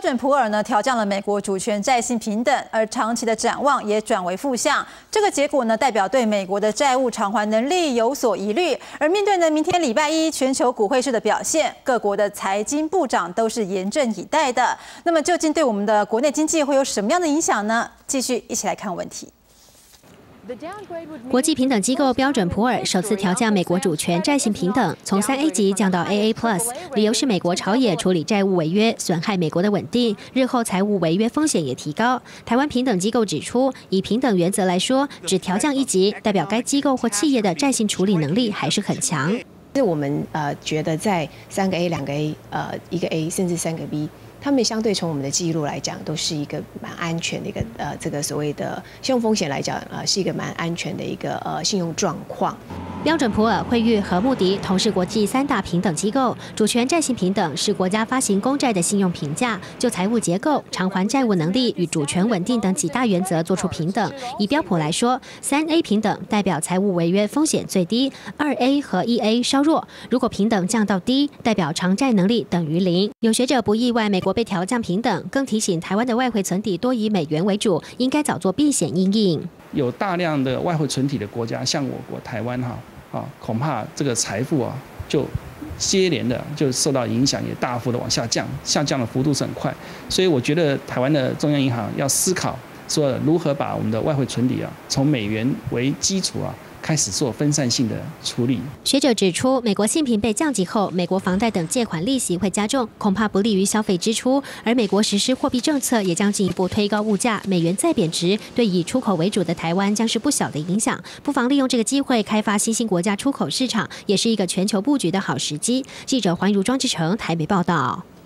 准普尔呢调降了美国主权债信平等，而长期的展望也转为负向。这个结果呢，代表对美国的债务偿还能力有所疑虑。而面对呢明天礼拜一全球股汇市的表现，各国的财经部长都是严阵以待的。那么究竟对我们的国内经济会有什么样的影响呢？继续一起来看问题。 国际平等机构标准普尔首次调降美国主权债信平等，从3A 级降到AA Plus， 理由是美国朝野处理债务违约，损害美国的稳定，日后财务违约风险也提高。台湾平等机构指出，以平等原则来说，只调降1级，代表该机构或企业的债信处理能力还是很强。 是我们觉得在3个A、2个A、1个 A 甚至3个 B。 他们相对从我们的记录来讲，都是一个蛮安全的一个这个所谓的信用风险来讲，是一个蛮安全的一个信用状况。 标准普尔、惠誉和穆迪同是国际3大平等机构，主权债信平等是国家发行公债的信用评价，就财务结构、偿还债务能力与主权稳定等几大原则做出平等。以标普来说，3A 平等代表财务违约风险最低，2A 和1A 稍弱。如果平等降到低，代表偿债能力等于0。有学者不意外，美国被调降平等，更提醒台湾的外汇存底多以美元为主，应该早做避险因应。 有大量的外汇存底的国家，像我国台湾恐怕这个财富就接连的就受到影响，也大幅的往下降，下降的幅度是很快。所以我觉得台湾的中央银行要思考说如何把我们的外汇存底从美元为基础开始做分散性的处理。 学者指出，美国信评被降级后，美国房贷等借款利息会加重，恐怕不利于消费支出。而美国实施货币政策也将进一步推高物价，美元再贬值，对以出口为主的台湾将是不小的影响。不妨利用这个机会开发新兴国家出口市场，也是一个全球布局的好时机。记者黄如庄志成台北报道。